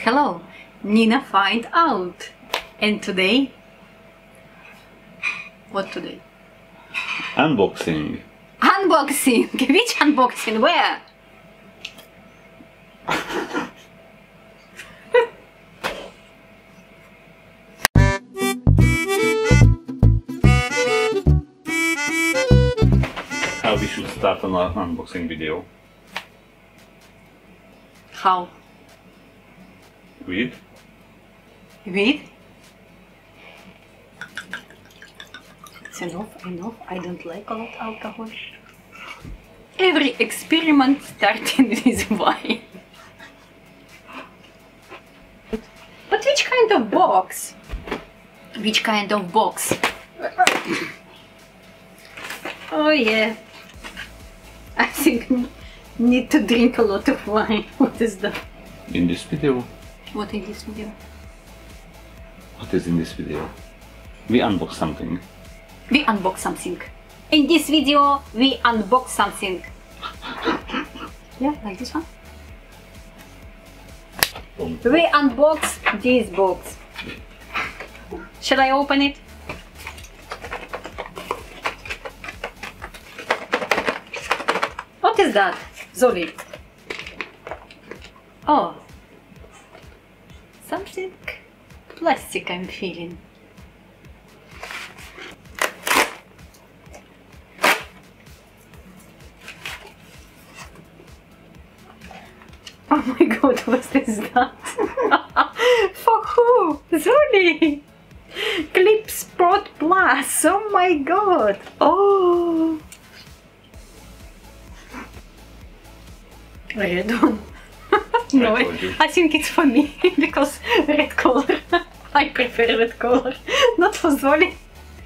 Hello, Nina Find Out. And today? What today? Unboxing. Unboxing! Which unboxing? Where? How we should start an unboxing video? How? With? With? It's enough. I don't like a lot of alcohol. Every experiment starting with wine. But which kind of box? Which kind of box? Oh yeah. I think need to drink a lot of wine. What is that? In this video? What is this video? What is in this video? We unbox something. We unbox something. In this video, we unbox something. Yeah, like this one. We unbox this box. Shall I open it? What is that, Zoli? Oh, something plastic I'm feeling. Oh my god, what is that? For who? Zoli! Clip Spot Plus! Oh my god! Oh! Red one. No, I think it's for me because red color. I prefer red color, not for Zoli.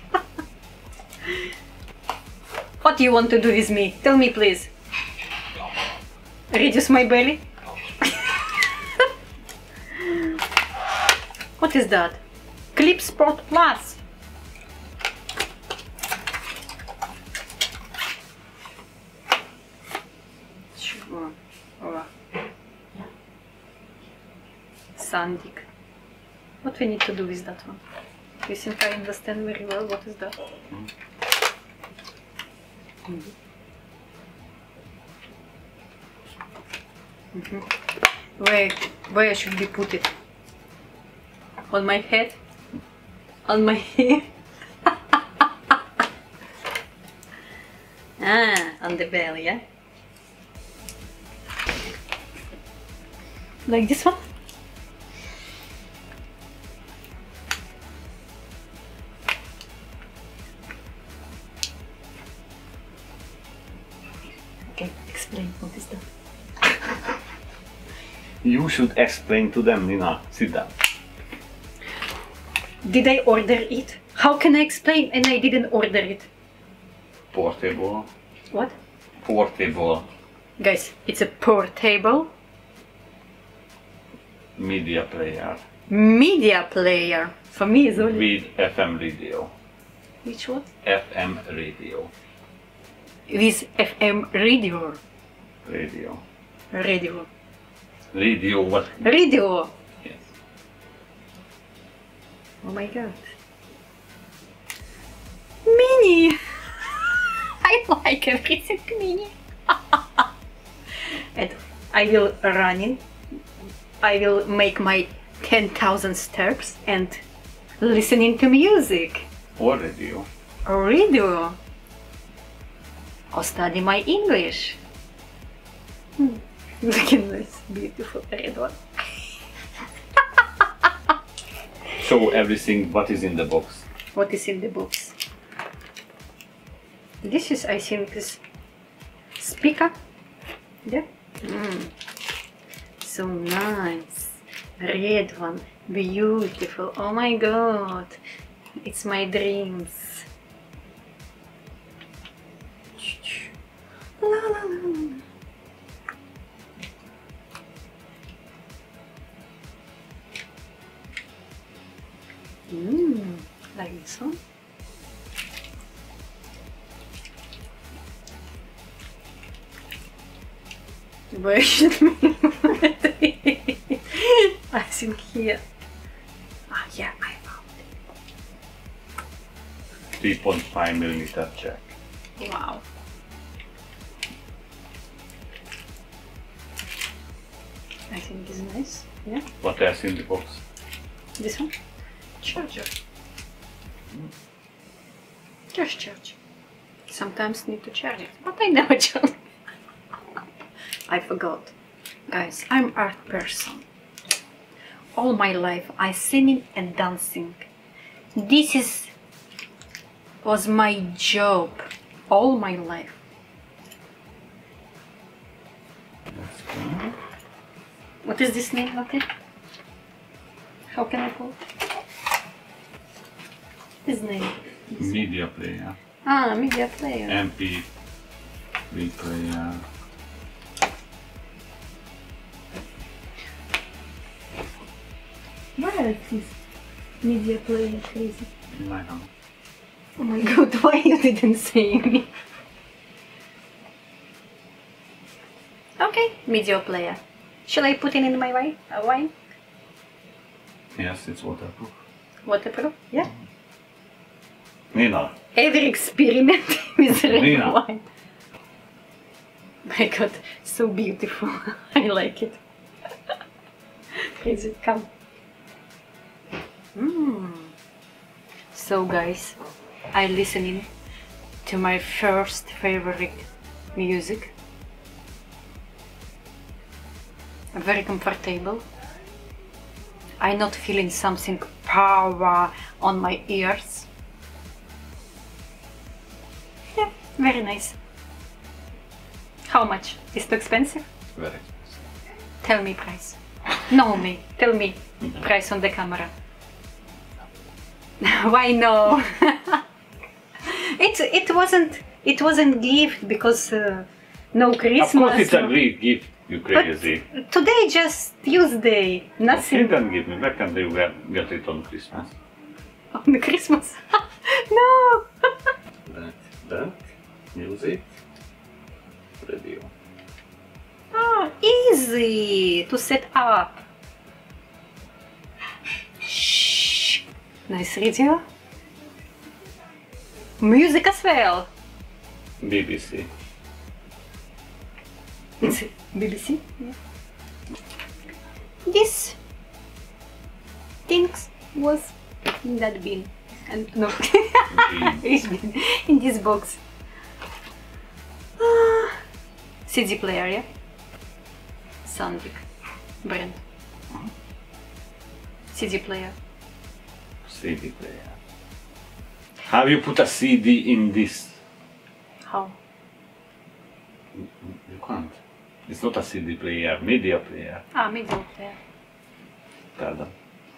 What do you want to do with me? Tell me please. Reduce my belly? What is that? Clip Spot Plus. Sure. Oh. Sandik. What we need to do with that one? You think I understand very well what is that? Where should we put it? On my head? On my hair? Ah, on the belly, yeah? Like this one? Okay, explain what is that. You should explain to them, Nina. Sit down. Did I order it? How can I explain and I didn't order it? Portable. What? Portable. Guys, it's a portable Media player. media player. For me is only... With FM radio. Which one? FM radio. With FM radio. Radio. Radio. Radio what? Radio! Yes. Oh my god. Mini! I like everything mini. And I will run in. I will make my 10,000 steps and listening to music. Or radio. Or radio. Or study my English. Look at this beautiful red one. Show everything what is in the box. What is in the box? This is, I think, is speaker. Yeah. So nice. Red one. Beautiful. Oh my god. It's my dreams. La, la, la, la. Like this one. Where should we put it? I something here. Ah, yeah, I found it. 3.5mm jack. Wow. I think it's nice. Yeah. What else in the box? This one? Charger. Just charge. Sometimes need to charge it, but I never charge. I forgot. Guys, I'm art person. All my life I singing and dancing. This was my job all my life. What is this name of it? How can I call it? His name. Media player. Ah, media player. MP3 player. Where is this media player crazy? I don't know. Oh my god, why you didn't say me? Okay, media player. Shall I put it in my wine? Yes, it's waterproof. Waterproof? Yeah. Nina. Every experiment with red Nina. wine. My god, so beautiful. I like it. Crazy, come. So guys, I listening to my first favorite music. Very comfortable. I'm not feeling something power on my ears. Yeah, very nice. How much? Is it expensive? Very expensive. Tell me price. No, me. Tell me price on the camera. Why no? It wasn't gift because no Christmas. Of course it's a great gift, you crazy. But today just Tuesday, You nothing didn't give me back and you get it on Christmas. on Christmas. No. That, music, radio. Ah, easy to set up. Shh. Nice radio. Music as well. BBC. It's BBC. Yeah. This things was in that bin, and no, it's been in this box. CD player, yeah. Sandvik brand. CD player. CD player. How you put a CD in this? How? You can't. It's not a CD player, media player. Ah, media player. Pardon.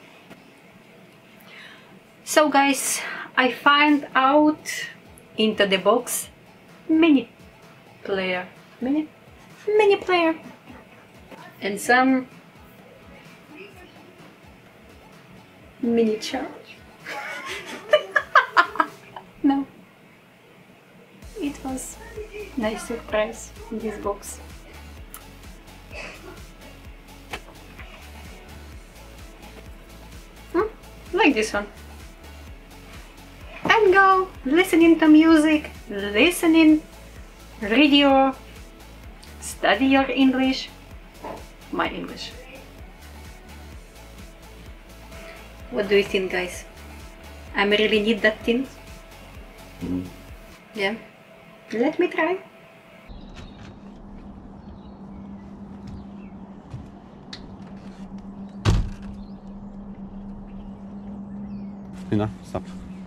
So guys, I find out into the box mini player, mini player, and some mini charge. No, it was nice surprise in this box. Like this one. And go listening to music, listening radio, study your English, my English. What do you think, guys? I really need that thing. Yeah, let me try. Nina, stop.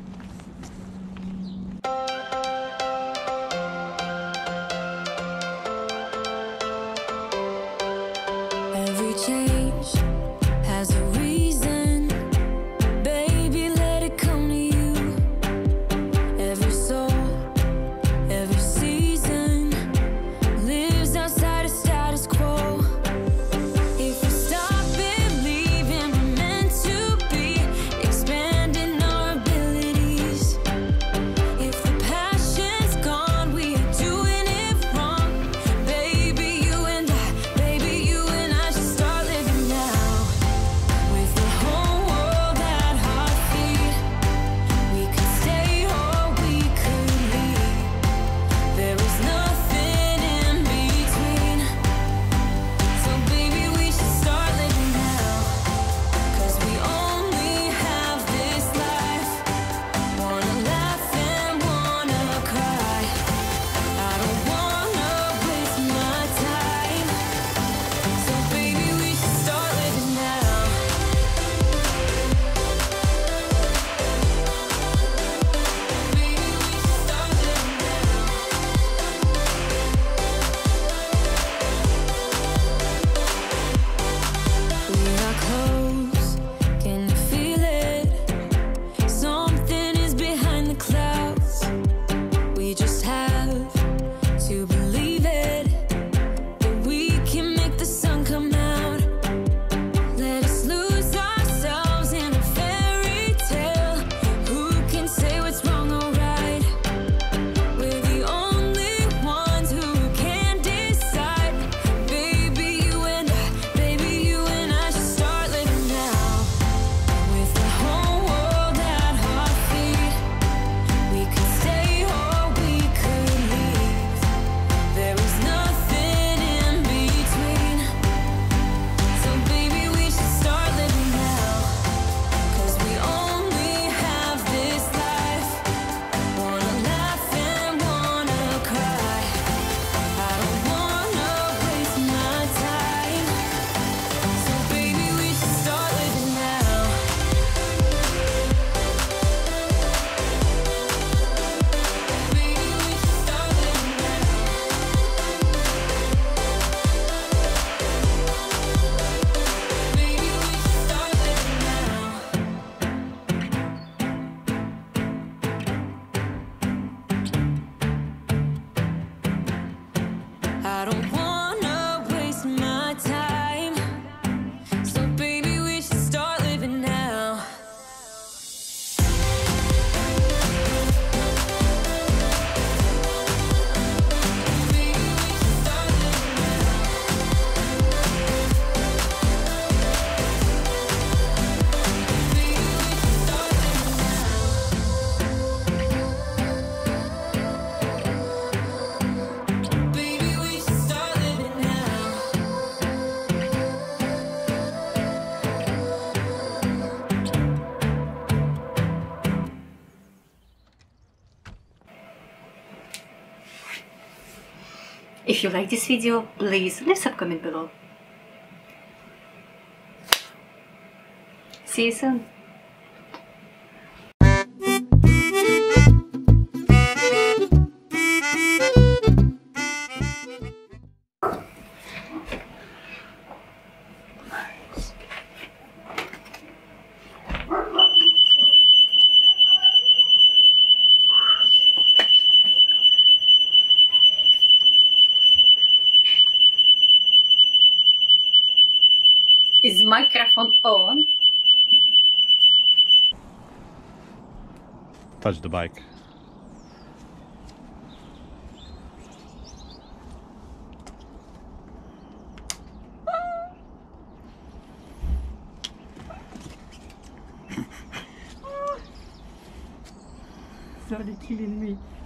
Every change has a reason, baby, let it come to you. Every soul, every season lives outside of status quo. If we stop believing we're meant to be, expanding our ability. If you like this video, please leave some comment below. See you soon. Is microphone on? Touch the bike. Sorry, killing me.